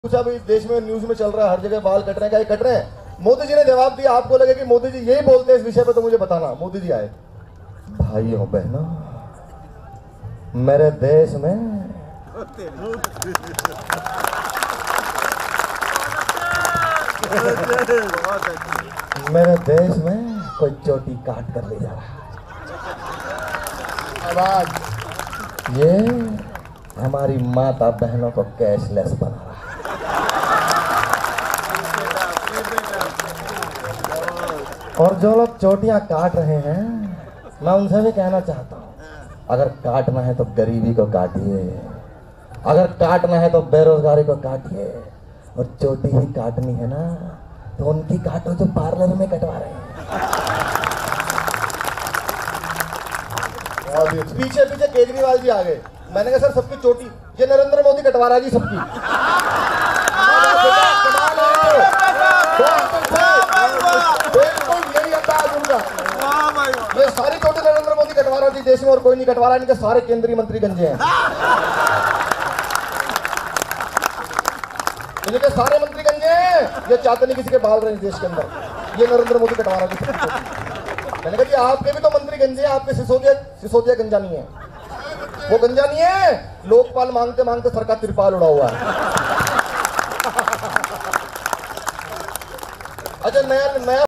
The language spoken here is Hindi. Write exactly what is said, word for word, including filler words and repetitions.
पूछा भाई देश में न्यूज में चल रहा है हर जगह बाल कट रहे हैं, क्या कट रहे हैं? मोदी जी ने जवाब दिया, आपको लगे कि मोदी जी यही बोलते हैं इस विषय पे तो मुझे बताना। मोदी जी आए, भाइयों बहनों, मेरे देश में मेरे देश में कोई चोटी काट कर ले जा रहा है, ये हमारी माता बहनों को कैशलेस बना रहा है। और जो लोग चोटियां काट रहे हैं, मैं उनसे भी कहना चाहता हूं, अगर काटना है तो गरीबी को काटिए, अगर काटना है तो बेरोजगारी को काटिए, और चोटी ही काटनी है ना तो उनकी काटो जो पार्लर में कटवा रहे हैं। पीछे पीछे केजरीवाल जी आ गए, मैंने कहा सर सबकी चोटी, ये नरेंद्र मोदी कटवा रहा है जी सबकी। बिल्कुल यही अंदाज उनका, ये सारी चोटी नरेंद्र मोदी कटवा रहा थी देश में और कोई नहीं कटवा रहा, इनके सारे केंद्रीय मंत्री गंजे हैं, इनके सारे मंत्री गंजे हैं, ये चाहते नहीं किसी के बाल रहे देश के अंदर, ये नरेंद्र मोदी कटवा रहा थी। मैंने कहा जी आपके भी तो मंत्री गंजे हैं, आपके सिसोदिया सिसोदिया गंजा नहीं है, वो गंजा नहीं है, लोकपाल मांगते मांगते सरकार तिरपाल उड़ा हुआ है। अच्छा नया नया